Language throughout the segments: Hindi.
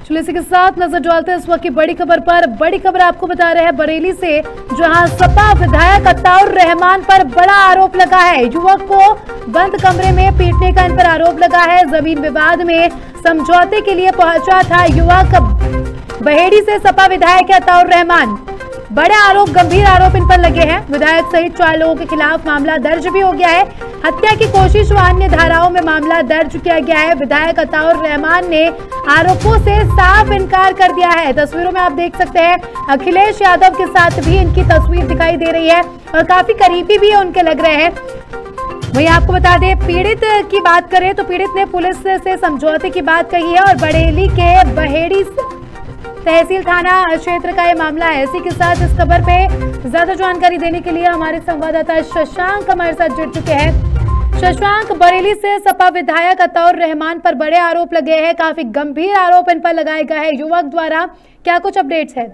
चलिए इसी के साथ नजर डालते हैं इस वक्त की बड़ी खबर पर। बड़ी खबर आपको बता रहे हैं बरेली से, जहां सपा विधायक अताउर रहमान पर बड़ा आरोप लगा है। युवक को बंद कमरे में पीटने का इन पर आरोप लगा है। जमीन विवाद में समझौते के लिए पहुंचा था युवक बहेड़ी से सपा विधायक अताउर रहमान। बड़े आरोप, गंभीर आरोप इन पर लगे हैं। विधायक सहित 4 लोगों के खिलाफ मामला दर्ज भी हो गया है। हत्या की कोशिश व अन्य धाराओं में मामला दर्ज किया गया है। विधायक अताउर रहमान ने आरोपों से साफ इनकार कर दिया है। तस्वीरों में आप देख सकते हैं अखिलेश यादव के साथ भी इनकी तस्वीर दिखाई दे रही है और काफी करीबी भी उनके लग रहे हैं। वहीं आपको बता दें, पीड़ित की बात करें तो पीड़ित ने पुलिस से समझौते की बात कही है और बरेली के बहेड़ी तहसील थाना क्षेत्र का ये मामला है। इसी के साथ इस खबर पे ज्यादा जानकारी देने के लिए हमारे संवाददाता शशांक हमारे साथ जुड़ चुके हैं। शशांक, बरेली से सपा विधायक अताउर रहमान पर बड़े आरोप लगे हैं, काफी गंभीर आरोप इन पर लगाए गए हैं युवक द्वारा, क्या कुछ अपडेट्स है?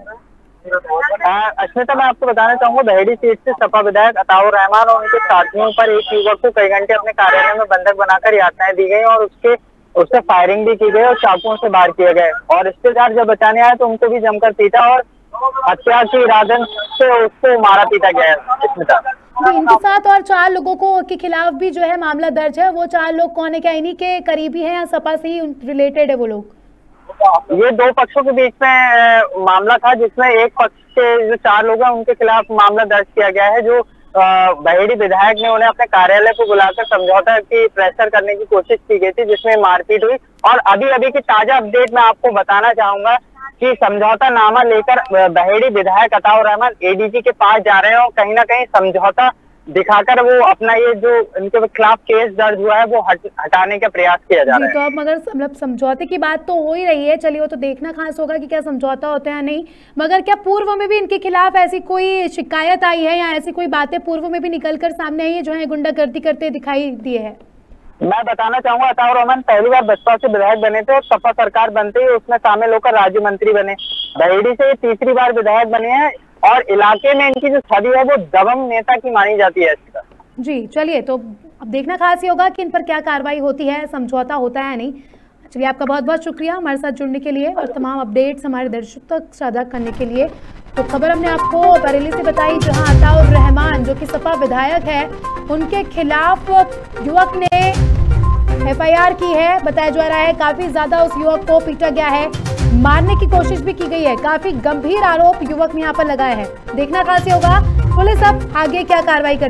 अश्मिता, मैं आपको बताना चाहूंगा, बहेड़ी सीट से सपा विधायक अताउर रहमान और उनके साथियों पर एक युवक को कई घंटे अपने कार्यालय में बंधक बनाकर यातनाएं दी गई और उससे फायरिंग भी की गई और चाकुओं से वार किए गए और रिश्तेदार जब बचाने आए तो उनको भी जमकर पीटा और हत्या की इरादे से उसको मारा पीटा गया है। तो इनके साथ और 4 लोगों को के खिलाफ भी जो है मामला दर्ज है। वो 4 लोग कौन है, क्या इन्हीं के करीबी हैं या सपा से ही रिलेटेड है वो लोग? ये 2 पक्षों के बीच में मामला था, जिसमें एक पक्ष के जो 4 लोग हैं उनके खिलाफ मामला दर्ज किया गया है। जो बहेड़ी विधायक ने उन्हें अपने कार्यालय को बुलाकर समझौता की प्रेशर करने की कोशिश की गई थी, जिसमें मारपीट हुई। और अभी की ताजा अपडेट मैं आपको बताना चाहूंगा कि समझौता नामा लेकर बहेड़ी विधायक अताउर रहमान एडीजी के पास जा रहे हैं और कहीं ना कहीं समझौता दिखाकर वो अपना ये जो इनके खिलाफ केस दर्ज हुआ है वो हटाने का प्रयास किया जा रहा है। तो अब मगर मतलब समझौते की बात तो हो ही रही है, चलिए वो तो देखना खास होगा कि क्या समझौता होता है या नहीं। मगर क्या पूर्व में भी इनके खिलाफ ऐसी कोई शिकायत आई है या ऐसी कोई बातें पूर्व में भी निकल कर सामने आई है जो है गुंडागर्दी करते दिखाई दिए है? मैं बताना चाहूंगा, अताउर रहमान पहली बार बसपा से विधायक बने थे और सपा सरकार बनते ही उसमें शामिल होकर राज्य मंत्री बने। बहेड़ी से 3री बार विधायक बने हैं और इलाके में इनकी जो छवि है वो दबंग नेता की मानी जाती है। जी चलिए, तो अब देखना खास ही होगा कि इन पर क्या कार्रवाई होती है, समझौता होता है या नहीं। चलिए, आपका बहुत बहुत शुक्रिया हमारे साथ जुड़ने के लिए और तमाम अपडेट्स हमारे दर्शकों तक साझा करने के लिए। तो खबर हमने आपको बरेली से बताई, जहां अताउर रहमान जो कि सपा विधायक है उनके खिलाफ युवक ने FIR की है। बताया जा रहा है काफी ज्यादा उस युवक को पीटा गया है, मारने की कोशिश भी की गई है। काफी गंभीर आरोप युवक ने यहाँ पर लगाए हैं। देखना खास होगा पुलिस अब आगे क्या कार्रवाई करती है।